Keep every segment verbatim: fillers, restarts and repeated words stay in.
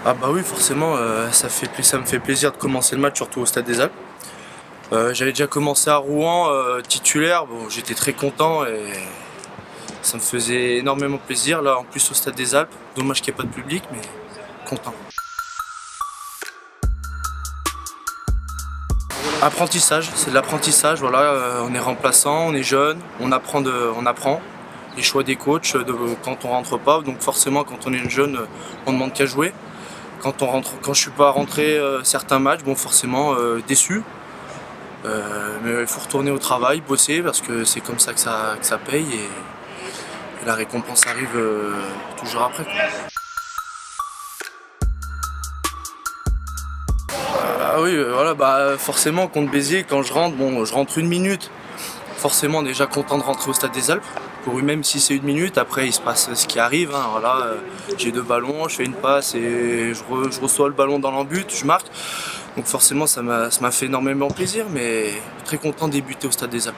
Ah bah oui, forcément, euh, ça fait, pla- ça me fait plaisir de commencer le match, surtout au Stade des Alpes. Euh, j'avais déjà commencé à Rouen, euh, titulaire, bon, j'étais très content et ça me faisait énormément plaisir. Là, en plus au Stade des Alpes, dommage qu'il n'y ait pas de public, mais content. Apprentissage, c'est de l'apprentissage, voilà, euh, on est remplaçant, on est jeune, on apprend, de, on apprend les choix des coachs de, quand on rentre pas, donc forcément quand on est jeune, on demande qu'à jouer. Quand, on rentre, quand je suis pas rentré euh, certains matchs, bon forcément euh, déçu. Euh, mais il faut retourner au travail, bosser parce que c'est comme ça que ça, que ça paye et, et la récompense arrive euh, toujours après. Ah oui, euh, voilà, bah forcément contre Béziers, quand je rentre, bon, je rentre une minute. Forcément déjà content de rentrer au Stade des Alpes. Pour même si c'est une minute, après il se passe ce qui arrive. Hein, voilà, euh, j'ai deux ballons, je fais une passe et je, re, je reçois le ballon dans l'embut, je marque. Donc forcément ça m'a ça m'a fait énormément plaisir, mais très content de débuter au Stade des Alpes.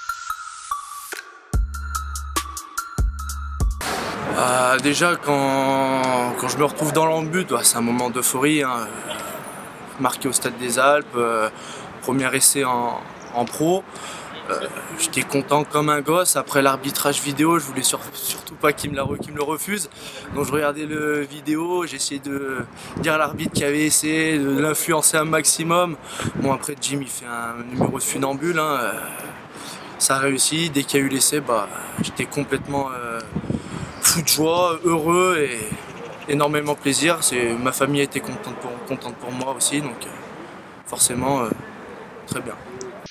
Euh, déjà quand, quand je me retrouve dans l'embut, bah, c'est un moment d'euphorie. Hein, marqué au Stade des Alpes, euh, premier essai en, en pro. Euh, J'étais content comme un gosse. Après l'arbitrage vidéo, je voulais sur, surtout pas qu'il me, la, qu'il me le refuse. Donc je regardais le vidéo, j'essayais de dire à l'arbitre qui avait essayé de l'influencer un maximum. Bon après Jim il fait un numéro de funambule, hein, euh, ça a réussi. Dès qu'il y a eu l'essai, bah, j'étais complètement euh, fou de joie, heureux et énormément plaisir. Ma famille a été contente pour, contente pour moi aussi, donc euh, forcément euh, très bien.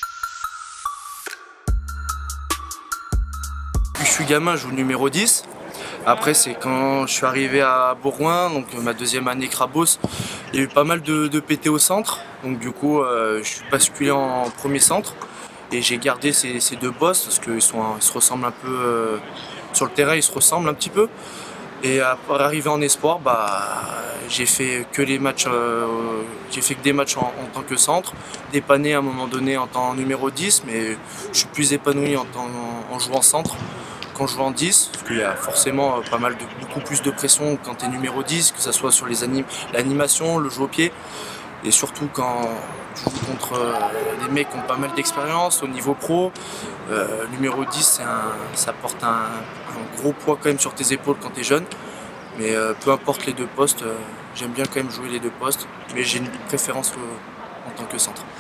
Je suis gamin, je joue le numéro dix. Après, c'est quand je suis arrivé à Bourgoin, donc ma deuxième année Crabos, il y a eu pas mal de, de P T au centre. Donc du coup, euh, je suis basculé en premier centre et j'ai gardé ces, ces deux postes parce qu'ils sont, ils se ressemblent un peu euh, sur le terrain, ils se ressemblent un petit peu. Et après arriver en espoir, bah, j'ai fait que les matchs, euh, j'ai fait que des matchs en, en tant que centre, dépanné à un moment donné en tant que numéro dix, mais je suis plus épanoui en, tant, en jouant centre qu'en jouant dix, parce qu'il y a forcément pas mal de, beaucoup plus de pression quand tu es numéro dix, que ce soit sur les anim, l'animation, le jeu au pied, et surtout quand tu joues contre euh, des mecs qui ont pas mal d'expérience au niveau pro. Euh, numéro dix, un, ça porte un, un gros poids quand même sur tes épaules quand tu es jeune. Mais euh, peu importe les deux postes, euh, j'aime bien quand même jouer les deux postes. Mais j'ai une préférence euh, en tant que centre.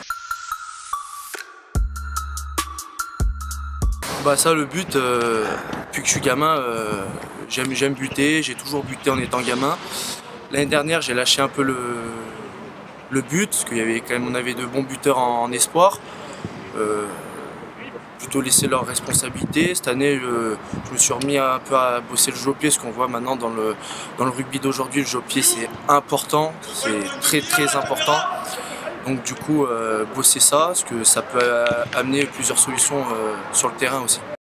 Bah ça, le but, euh, depuis que je suis gamin, euh, j'aime, j'aime buter. J'ai toujours buté en étant gamin. L'année dernière, j'ai lâché un peu le, le but, parce qu'il y avait quand même, on avait de bons buteurs en, en espoir. Euh, plutôt laisser leurs responsabilités. Cette année, je, je me suis remis un peu à bosser le jeu au pied, ce qu'on voit maintenant dans le, dans le rugby d'aujourd'hui. Le jeu au pied, c'est important, c'est très très important. Donc du coup, euh, bosser ça, parce que ça peut amener plusieurs solutions euh, sur le terrain aussi.